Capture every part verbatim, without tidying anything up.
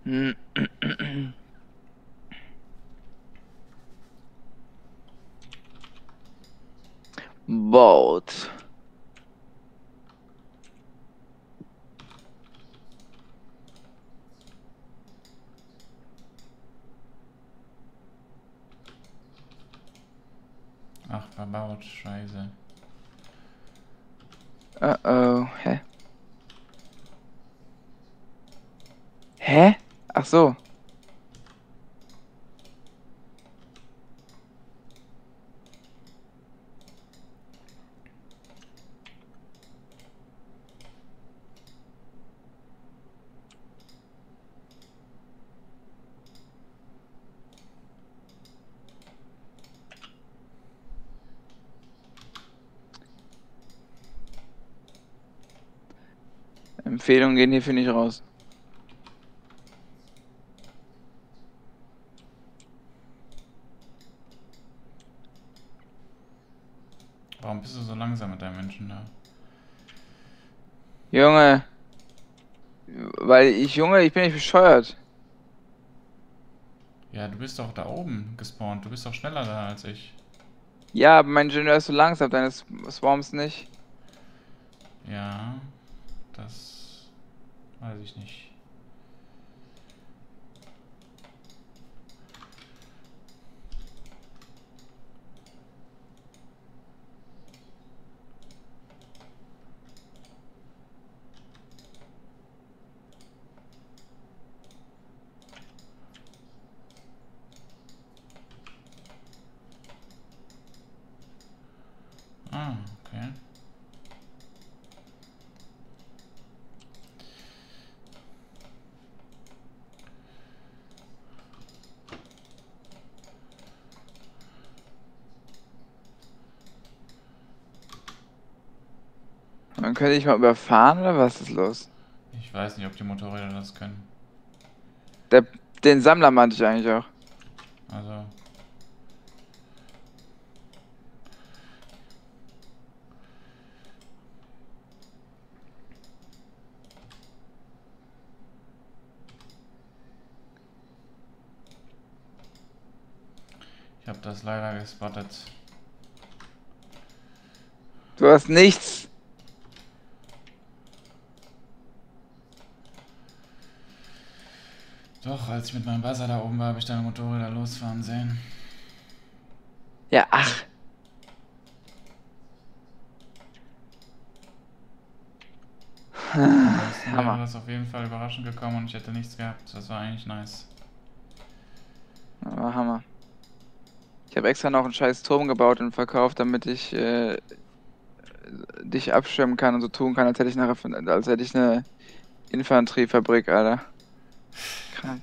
Boat. Ach, verbaut, scheiße. Uh oh, hä? Hä? Ach so. Empfehlungen gehen hierfür nicht raus. Warum bist du so langsam mit deinen Menschen da? Junge. Weil ich, Junge, ich bin nicht bescheuert. Ja, du bist doch da oben gespawnt. Du bist doch schneller da als ich. Ja, aber mein Ingenieur ist so langsam, deines Swarms nicht. Ja, das weiß ich nicht. Ah, okay. Dann könnte ich mal überfahren oder was ist los? Ich weiß nicht, ob die Motorräder das können. Der, den Sammler meinte ich eigentlich auch. Also, ich habe das leider gespottet. Du hast nichts. Doch, als ich mit meinem Buzzer da oben war, habe ich deine Motorräder losfahren sehen. Ja, ach. Ansonsten wäre Hammer. das auf jeden Fall überraschend gekommen und ich hätte nichts gehabt. Das war eigentlich nice. Aber Hammer. Ich habe extra noch einen scheiß Turm gebaut und verkauft, damit ich äh, dich abschirmen kann und so tun kann, als hätte ich eine, Raffin- als hätte ich eine Infanteriefabrik, Alter. Krank.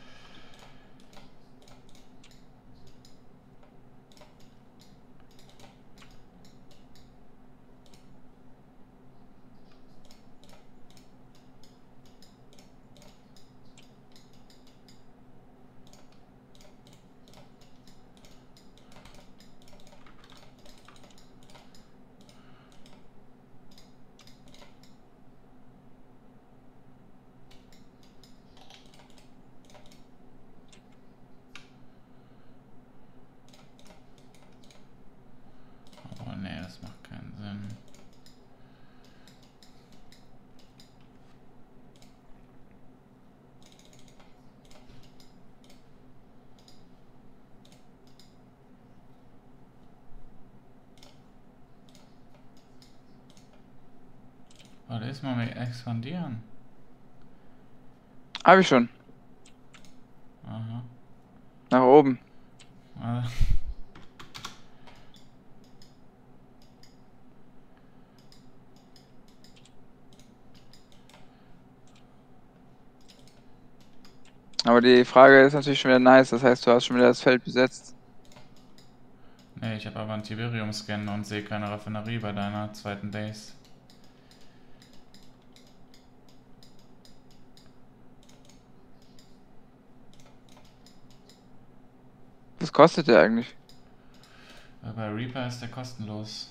Aber nee, das macht keinen Sinn. Warte, ist mal mit expandieren. Habe ich schon. Aha. Nach oben. Also, Aber die Frage ist natürlich schon wieder nice. Das heißt, du hast schon wieder das Feld besetzt. nee, ich habe aber einen Tiberium-Scan und sehe keine Raffinerie bei deiner zweiten Base. Was kostet der eigentlich? Weil bei Reaper ist der kostenlos.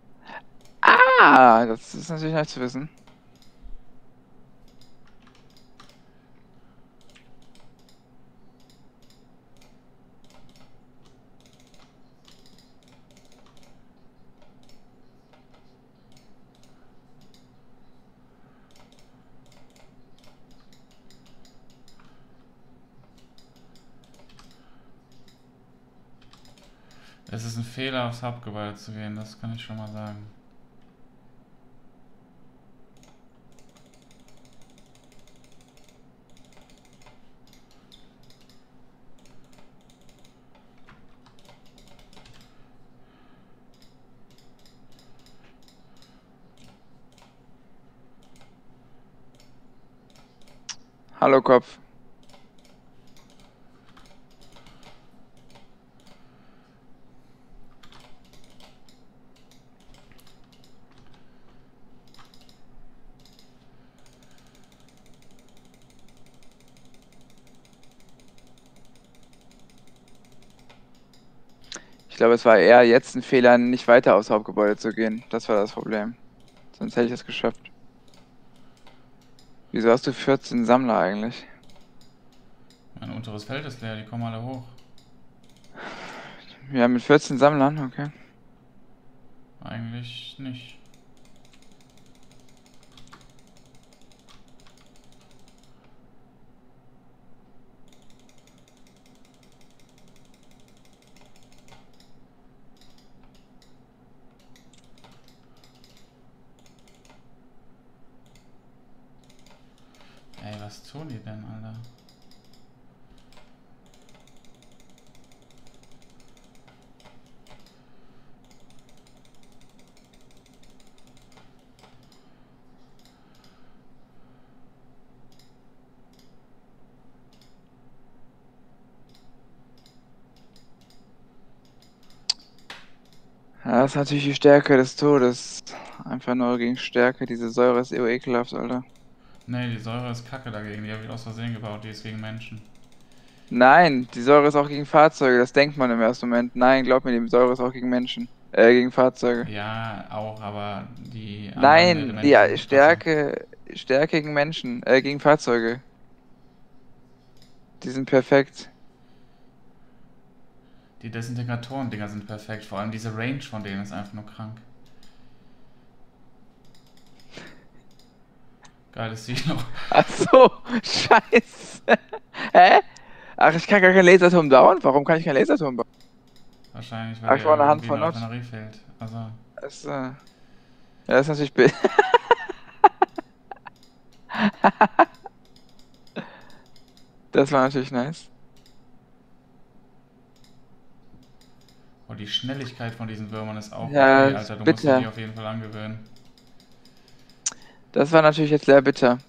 Ah, das ist natürlich nice zu wissen. Es ist ein Fehler, aufs Hauptgebäude zu gehen, das kann ich schon mal sagen. Hallo Kopf. Ich glaube, es war eher jetzt ein Fehler, nicht weiter aufs Hauptgebäude zu gehen. Das war das Problem. Sonst hätte ich es geschafft. Wieso hast du vierzehn Sammler eigentlich? Mein unteres Feld ist leer, die kommen alle hoch. Ja, mit vierzehn Sammlern, okay. Eigentlich nicht. Ey, was tun die denn, Alter? Ja, das ist natürlich die Stärke des Todes. Einfach nur gegen Stärke. Diese Säure ist eh ekelhaft, Alter. Nee, die Säure ist kacke dagegen, die habe ich aus Versehen gebaut, die ist gegen Menschen. Nein, die Säure ist auch gegen Fahrzeuge. Das denkt man im ersten Moment. Nein, glaub mir, die Säure ist auch gegen Menschen. Äh, gegen Fahrzeuge. Ja, auch, aber die anderen Nein, die Elemente sind äh, besser. Stärke, Stärke gegen Menschen, äh, gegen Fahrzeuge. Die sind perfekt. Die Desintegratoren-Dinger sind perfekt, vor allem diese Range von denen ist einfach nur krank. Geiles Ziel noch. Ach so, scheiße. Hä? Ach, ich kann gar keinen Laserturm bauen? Warum kann ich keinen Laserturm bauen? Wahrscheinlich, weil Ach, dir ich war eine Hand irgendwie von eine Not. Raffinerie fehlt. Also, Das, äh, ja, das ist natürlich bild. Das war natürlich nice. oh, die Schnelligkeit von diesen Würmern ist auch Ja, okay, das Alter. ist Du musst dir die bitter. auf jeden Fall angewöhnen. Das war natürlich jetzt sehr bitter.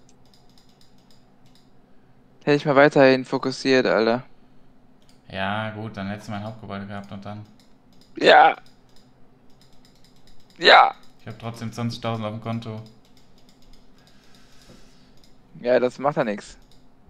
Hätte ich mal weiterhin fokussiert, Alter. Ja, gut, dann hättest du mein Hauptgebäude gehabt und dann. Ja. Ja. Ich habe trotzdem zwanzigtausend auf dem Konto. Ja, das macht ja nichts.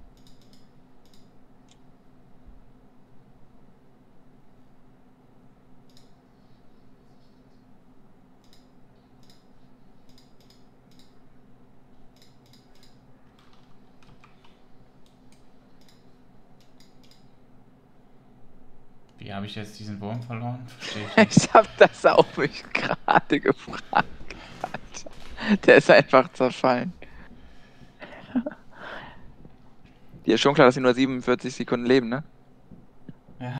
Wie habe ich jetzt diesen Wurm verloren? Verstehe ich nicht. Ich hab das auch mich gerade gefragt. Alter. Der ist einfach zerfallen. Dir ist schon klar, dass sie nur siebenundvierzig Sekunden leben, ne?